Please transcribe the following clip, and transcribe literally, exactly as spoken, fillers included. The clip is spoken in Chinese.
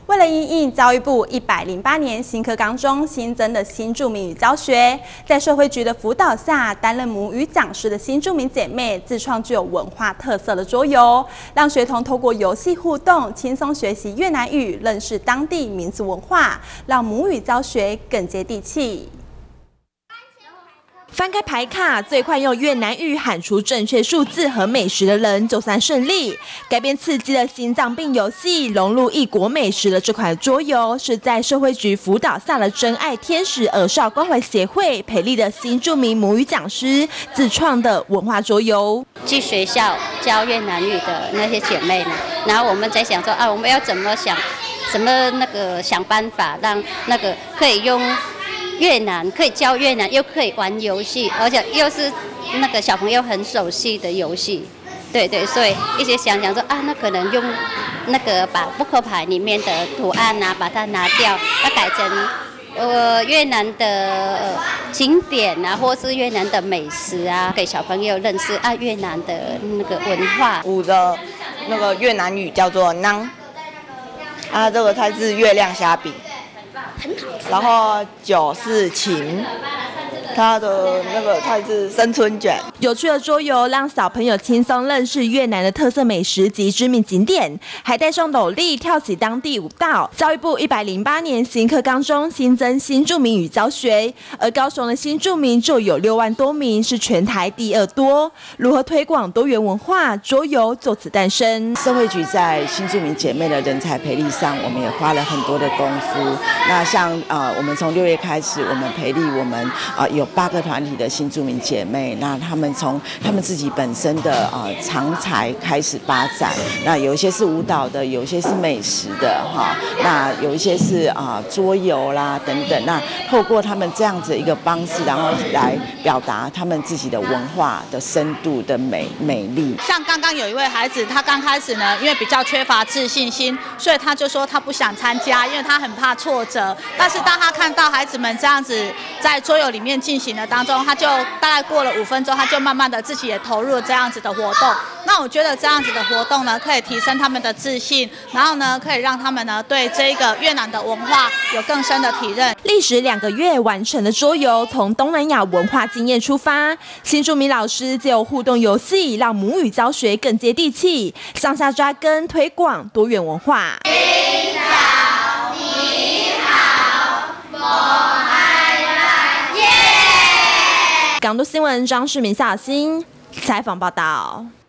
为了因应教育部一百零八年新课纲中新增的新住民语教学，在社会局的辅导下，担任母语讲师的新住民姐妹自创具有文化特色的桌游，让学童透过游戏互动，轻松学习越南语，认识当地民俗文化，让母语教学更接地气。 翻开牌卡，最快用越南语喊出正确数字和美食的人就算胜利。改编刺激了心脏病游戏，融入异国美食的这款桌游，是在社会局辅导下的真爱天使儿少关怀协会培力的新著名母语讲师自创的文化桌游。 去学校教越南语的那些姐妹们，然后我们在想说啊，我们要怎么想，怎么那个想办法让那个可以用。 越南可以教越南，又可以玩游戏，而且又是那个小朋友很熟悉的游戏，对对，所以一直想想说啊，那可能用那个把扑克牌里面的图案啊，把它拿掉，要改成呃越南的、呃、景点啊，或是越南的美食啊，给小朋友认识啊越南的那个文化。 五的那个越南语叫做 nang， 啊，这个菜是月亮虾饼。 然后九是芹，它的那个菜是生春卷。 有趣的桌游让小朋友轻松认识越南的特色美食及知名景点，还带上斗笠跳起当地舞蹈。教育部一百零八年新课纲中新增新住民语教学，而高雄的新住民就有六万多名，是全台第二多。如何推广多元文化？桌游就此诞生。 社会局在新住民姐妹的人才培力上，我们也花了很多的功夫。那像呃，我们从六月开始，我们培力我们啊、呃、有八个团体的新住民姐妹，那他们从他们自己本身的呃长才开始发展。那有一些是舞蹈的，有一些是美食的哈，那有一些是啊、呃、桌游啦等等。那透过他们这样子一个方式，然后来表达他们自己的文化的深度的美美丽。 像刚刚有一位孩子，他刚开始呢，因为比较缺乏自信心，所以他就说他不想参加，因为他很怕挫折。但是当他看到孩子们这样子在桌游里面进行的当中，他就大概过了五分钟，他就慢慢的自己也投入了这样子的活动。那我觉得这样子的活动呢，可以提升他们的自信，然后呢，可以让他们呢对这个越南的文化有更深的体认。 历时两个月完成的桌游，从东南亚文化经验出发，新住民老师借由互动游戏，让母语教学更接地气，向下扎根推广多元文化。 港都新闻张世明、夏欣采访报道。